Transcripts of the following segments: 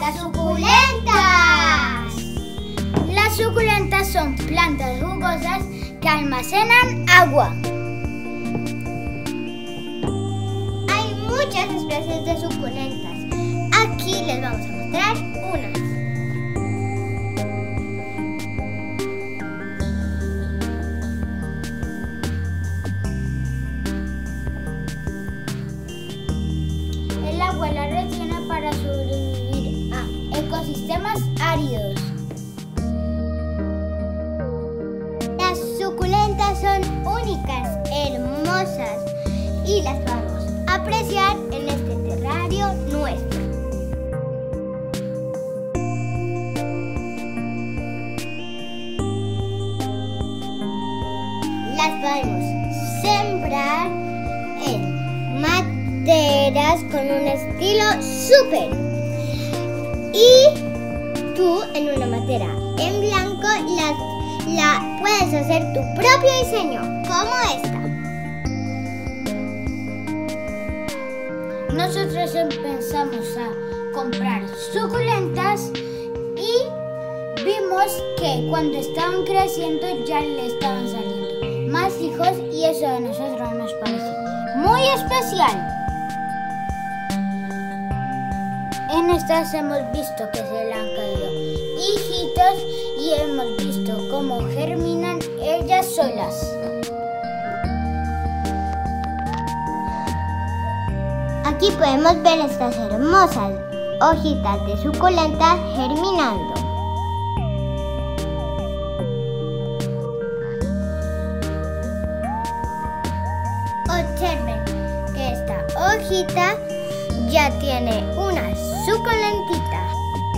¡Las suculentas! Las suculentas son plantas jugosas que almacenan agua. Hay muchas especies de suculentas. Aquí les vamos a mostrar unas. El agua la retiene para sobrevivir a ecosistemas áridos. Las suculentas son únicas, hermosas y las vamos a apreciar en este terrario nuestro. Las podemos sembrar en materas con un estilo súper. Y tú en una matera en blanco la puedes hacer tu propio diseño, como esta. Nosotros empezamos a comprar suculentas y vimos que cuando estaban creciendo ya le estaban saliendo más hijos y eso a nosotros nos parece muy especial. En estas hemos visto que se le han caído hijitos y hemos visto cómo germinan ellas solas. Aquí podemos ver estas hermosas hojitas de suculentas germinando. Observen que esta hojita ya tiene una suculentita.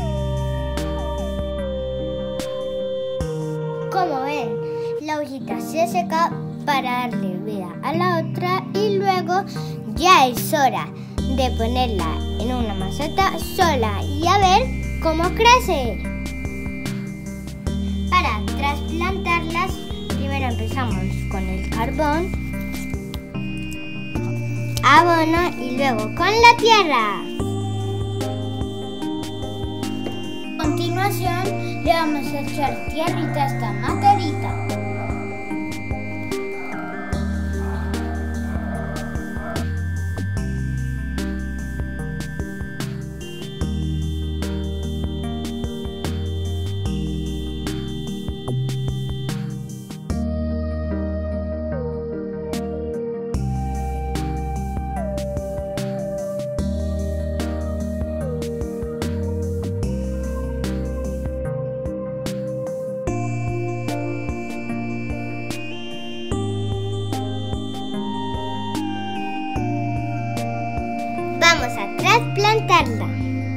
Como ven, la hojita se seca para darle vida a la otra y luego ya es hora de ponerla en una maceta sola y a ver cómo crece. Para trasplantarlas, primero empezamos con el carbón, abono y luego con la tierra. A continuación le vamos a echar tierrita a esta materita. Vamos a trasplantarla.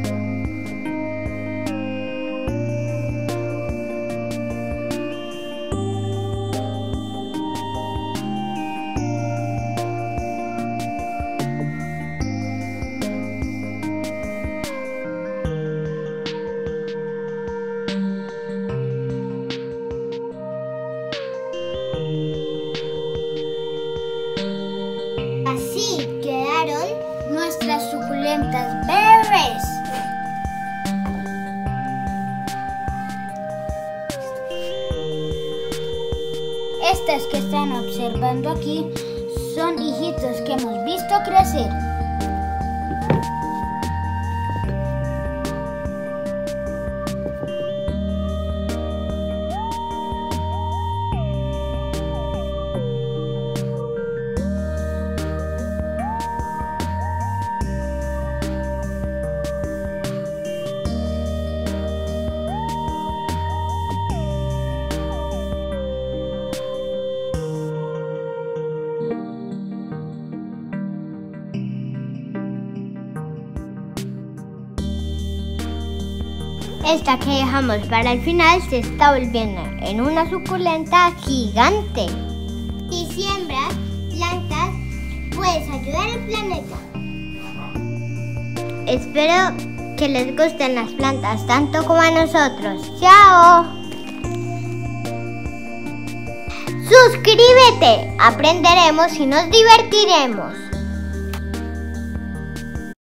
Así quedaron nuestras suculentas bebés. Estas que están observando aquí son hijitos que hemos visto crecer. Esta que dejamos para el final se está volviendo en una suculenta gigante. Si siembras plantas, puedes ayudar al planeta. Espero que les gusten las plantas tanto como a nosotros. ¡Chao! Suscríbete, aprenderemos y nos divertiremos.